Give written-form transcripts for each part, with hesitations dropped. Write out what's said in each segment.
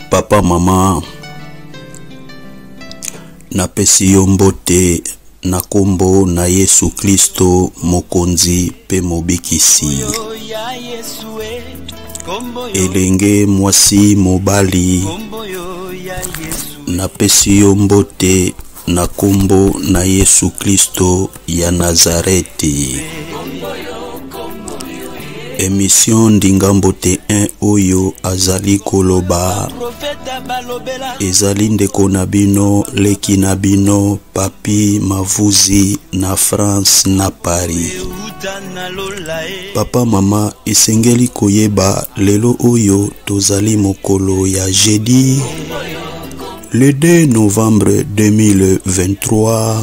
Papa mama napesi yo mbote na kombo na Yesu Kristo mokonzi pe mobikisi. Elenge mwasi mobali napesi yo mbote na kombo na Yesu Kristo ya Nazareti. Émission Ndingambote 1 oyo azali koloba ezali ndeko na bino leki na bino papi mavuzi na France na Paris. Papa mama esengeli koyeba lelo oyo tozali mokolo ya jeudi le 2 novembre 2023.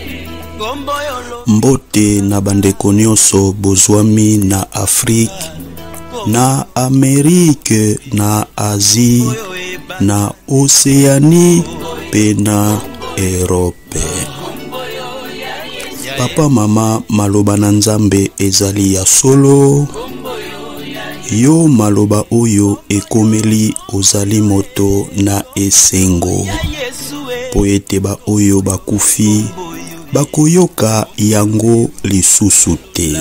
Mbote na bandeko nyonso bozwami na Afrique, na Amerique, na Asie, na Oceanie pe na Europe. Papa mama maloba na Nzambe ezali ya solo. Yo maloba oyo ekomeli ozali moto na esengo. Po ete ba oyo bakufi bakoyoka yango lisusu te.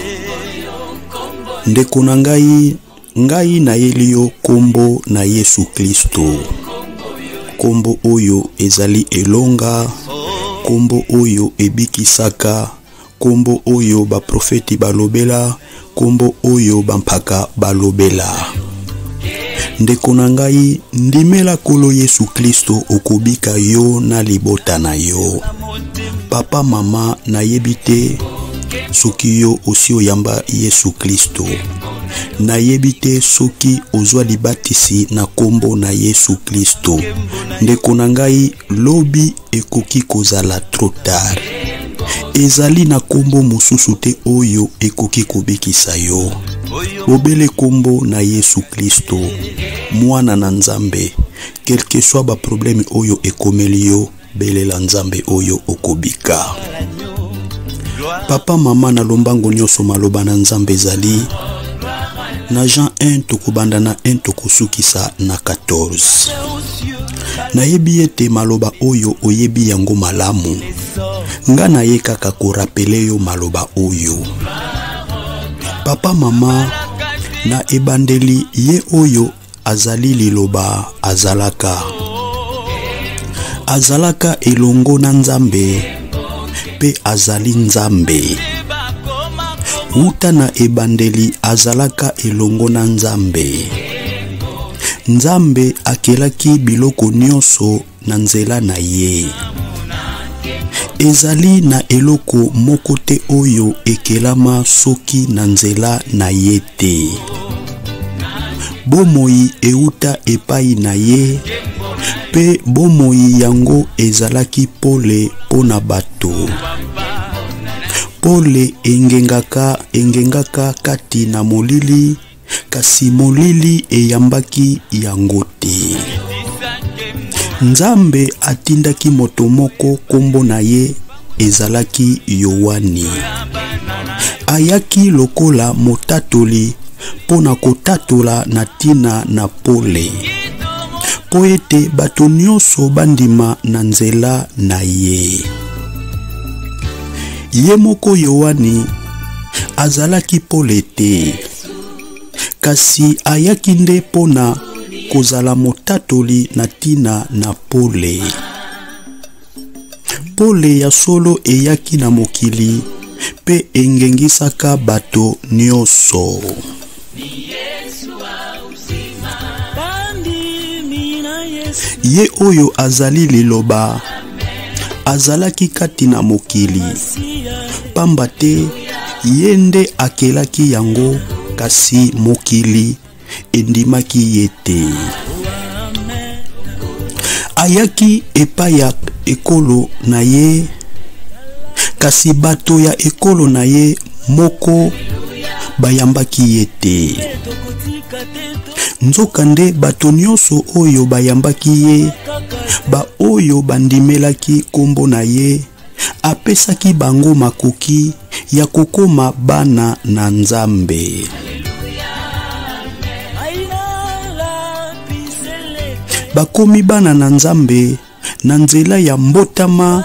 Ndeko na ngai na yelio kombo na Yesu Kristo. Kombo oyo ezali elonga, kombo oyo ebikisaka, kombo oyo ba profeti balobela, kombo oyo bampaka balobela. Ndeko na ngai ndimela kolo Yesu Kristo okobika yo na libota na yo. Papa mama na yebite soki yo osi oyamba Yesu Kristo. Na yebite soki ozwa libatisi na kombo na Yesu Kristo. Ndeko na ngai lobi ekoki kozala trop tard. Ezali na kombo mosusu te oyo ekoki kobikisa yo. Obele kombo na Yesu Kristo, mwana na Nzambe. Quel que soit ba problème oyo ekomeli yo, belela Nzambe oyo okobika. Papa mama na lombango nyonso maloba na Nzambe zali na Jean 1 tokubanda na 1 tokosukisa na 14. Na yebi ete maloba oyo oyebi yango malamu. Nga na ye kaka korapele yo maloba oyo. Papa mama na ebandeli ye oyo azali liloba azalaka. Azalaka elongo na Nzambe pe azali Nzambe. Uta na ebandeli azalaka elongo na Nzambe. Nzambe akelaki biloko nyonso na nzela na ye. Ezali na eloko moko te oyo ekelama soki na nzela na ye te. Bomoi euta epai na ye, pe bomoi yango ezalaki pole pona bato. Pole engengaka kati na molili, kasi molili eyambaki yango te. Nzambe atindaki moto moko kombo na ye ezalaki Yohani. Ayaki lokola motatoli pona kotatola na tina na pole. Po ete bato nyonso bandima na nzela na ye. Ye moko Yohani azalaki pole te. Kasi ayaki nde pona kozala motatoli na tina na pole. Pole ya solo eyaki na mokili pe engengisaka bato nyonso. Ye oyo azali liloba azalaki kati na mokili. Pamba te ye nde akelaki yango, kasi mokili endimaki yete. Ayaki epai ya ekolo na ye, kasi bato ya ekolo na ye moko bayambaki yete. Nzoka nde bato nyonso oyo bayambaki ye, ba oyo bandimelaki kombo na ye, apesaki bango makoki ya kokoma bana na Nzambe. bakomi bana na Nzambe na nzela ya mbotama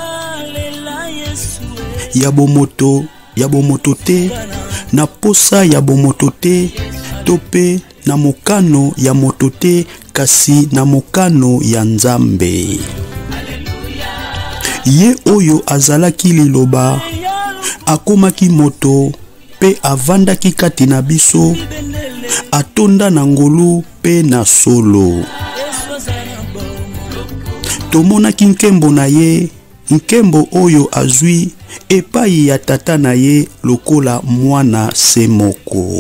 ya bomoto te, na posa ya bomoto te, tope na mokano ya moto te, kasi na mokano ya Nzambe. Ye oyo azalaki liloba akomaki moto pe avandaki kati na biso, atonda na ngolu pe na solo. Tomonaki nkembo na ye, nkembo oyo azwi epai ya tata na ye lokola mwana se moko.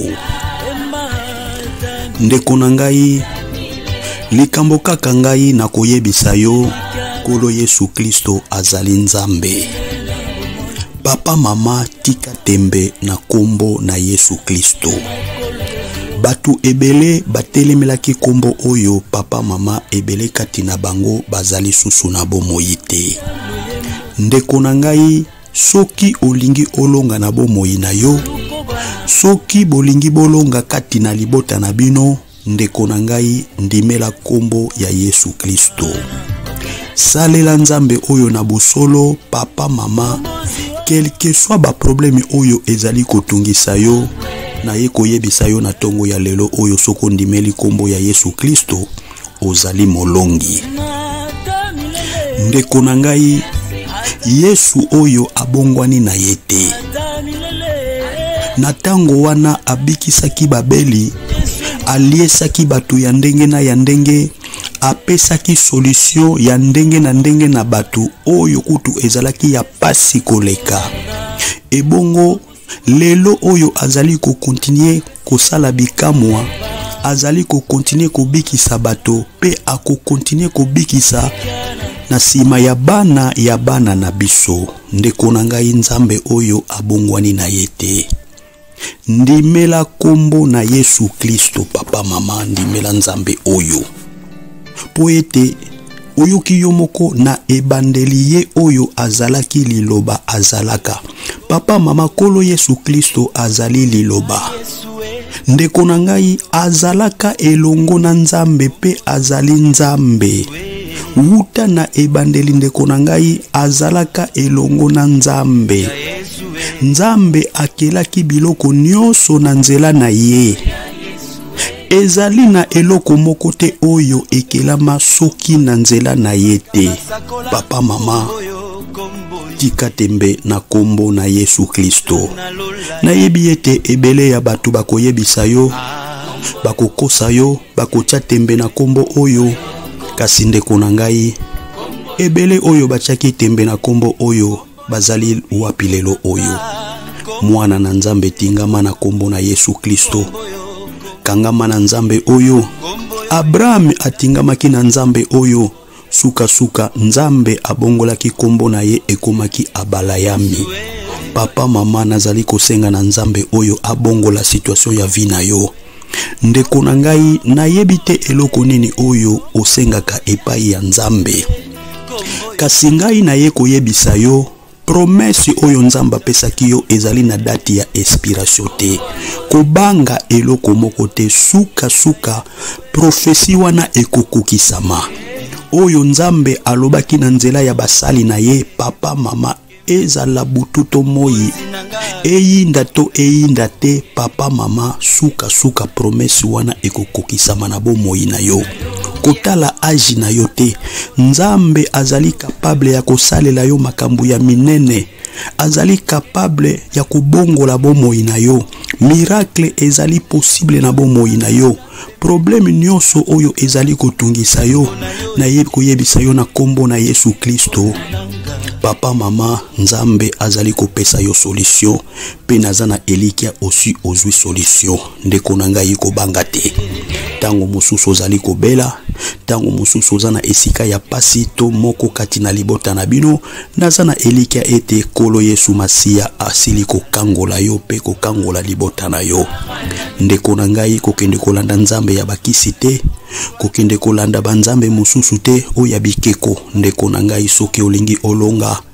Ndeko na ngai, likambo kaka ngai na koyebisa yo, Nkolo Yesu Kristo azali Nzambe. Papa mama tika tembe na kombo na Yesu Kristo. Batu ebele batelemelaki kombo oyo papa mama ebele kati na bango bazali susu na bomoi te. Ndeko na ngai, soki olingi olonga na bomoi na yo, soki bolingi bolonga kati na libota na bino, ndeko na ngai ndimela kombo ya Yesu Kristo. Salela Nzambe oyo na bosolo papa mama, quelque soit ba problème oyo ezali kotungisa yo, na ye koyebisa yo na tongo ya lelo oyo soko ndimeli kombo ya Yesu Kristo, ozali molongi. Ndeko na ngai, Yesu oyo abongwani na yete. Na tango wana abikisaki babeli, aliesaki batu ya ndenge na ya ndenge, apesaki solution ya ndenge na ndenge na batu oyo kutu ezalaki ya pasi koleka. Ebongo lelo oyo azali ko continuer kosala bikamwa, azali ko continuer kobikisa bato pe ako continuer kobikisa na sima ya bana na biso. Ndeko na ngai, Nzambe oyo abongwani na yete. Ndimela kombo na Yesu Kristo papa mama, ndimela Nzambe oyo. Poete oyoki yo moko na ebandeli ye oyo azalaki liloba azalaka. Papa mama, Nkolo Yesu Kristo azali liloba. Ndeko na ngai, azalaka elongo na Nzambe pe azali Nzambe. Wuta na ebandeli ndeko na ngai, azalaka elongo na Nzambe. Nzambe akelaki biloko nyonso na nzela na ye. Ezali na eloko moko te oyo ekelama soki na nzela na ye te. Papa mama, tika tembe na kombo na Yesu Kristo. Na yebi ete ebele ya batu bakoyebisa yo, bakokosa yo, bakotia tembe na kombo oyo. Kasi ndeko na ngai, ebele oyo bachaki tembe na kombo oyo bazali wapi lelo oyo. Mwana na Nzambe tingama na kombo na Yesu Kristo. Kangama na Nzambe oyo. Abraham atingamaki na Nzambe oyo. Suka Nzambe abongolaki kombo na ye ekomaki Abalayami. Papa mama, nazali kosenga na Nzambe oyo abongola situation ya vie na yo. Ndeko na ngai, nayebi te eloko nini oyo osengaka epai ya Nzambe. Kasi ngai na ye koyebisa yo, promesse oyo Nzamba pesaki yo ezali na date ya expiration te. Kobanga eloko moko te, suka profesi wana ekokokisama. Oyo Nzambe alobaki na nzela ya basali na ye, papa mama, ezala bututo moi, eyinda te papa mama, suka promesse wana ekokokisama na bomoi na yo. Kotala aji na yo te, Nzambe azali capable ya kosalela yo makambo ya minene. Azali capable ya kobongola bomoi na yo. Miracle ezali possible na bomoi na yo. Problème nyonso oyo ezali kotungisa yo, na ye koyebisa yo na kombo na Yesu Kristo. Papa mama, Nzambe azali kopesa yo solution, pe nazana elikia aussi ozwi solution. Ndeko na ngai kobanga te. Tango mosusu ozali kobela, tango mosusu ozana esika ya pasi to moko kati na libota na bino, nazana elikia ete Nkolo Yesu Masia asili kokangola yo pe kokangola libota na yo. Ndeko na ngai kokende kolanda Nzambe ya bakisi te, kokende kolanda banzambe mosusu te oya bikeko. Ndeko na ngai soki olingi olonga,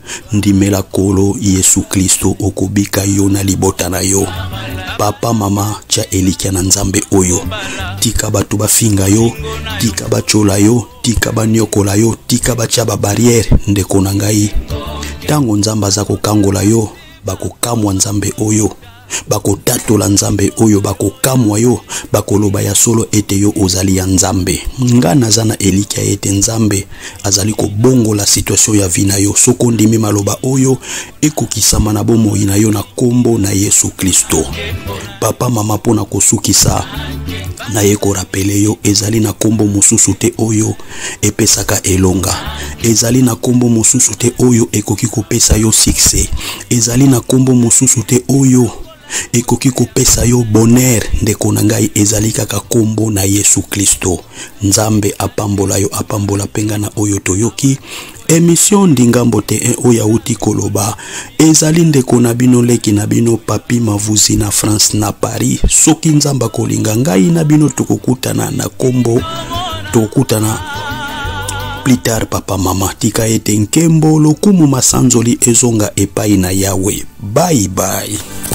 ndimela kolo Yesu Kristo okobika yo na libota na yo. Papa mama tia elikia na nzambe oyo, tika batu bafinga yo, tika bachola yo, tika banyokola yo, tika batia ba barrière ndeko na ngai. Tango nzamba za kokangola yo, bakokamwa nzambe oyo, bakotatola nzambe oyo, bakokamwa yo, bakoloba ya solo ete yo ozali ya nzambe. Nga nazana elikia ete nzambe azali ko bongo la situation ya vina yo. Soko ndimi maloba oyo ekokisama na bomoi na yo na kombo na Yesu Kristo. Papa mama pona kosukisa na ye ko rapele yo, ezali na kombo mosusu te oyo epesaka elonga, ezali na kombo mosusu te oyo ekoki kopesa yo succès, ezali na kombo mosusu te oyo ekoki kopesa yo bonheur. Ndeko na ngai ezali kaka kombo na Yesu Kristo. Nzambe apambola yo, apambola penga na oyo toyoki. Émission Ndingambo T1 oya uti koloba ezali ndeko na bino leki na bino papi mavuzi na France na Paris. Soki nzamba kolinga ngai na bino tukokutana na kombo, tukokutana plus tard. Papa mama tika ete nkembo lokumu masanzoli ezonga epai na Yawe. Bye bye.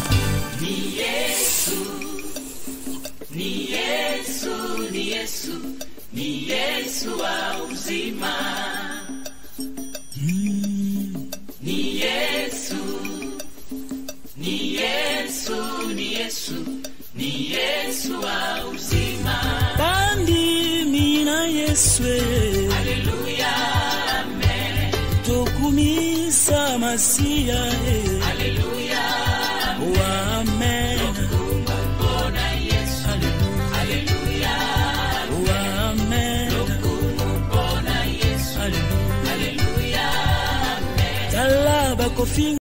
Ni Yesu wa uzima. Ni Yesu, ni Yesu, ni Yesu, ni Yesu wa uzima. Bandi mina Yesu. Haleluya, amen. Tokumisa masia. Haleluya, amen. Tokumbona Yesu. Haleluya, amen. Tokumbona Yesu. Haleluya, amen. Talaba kofi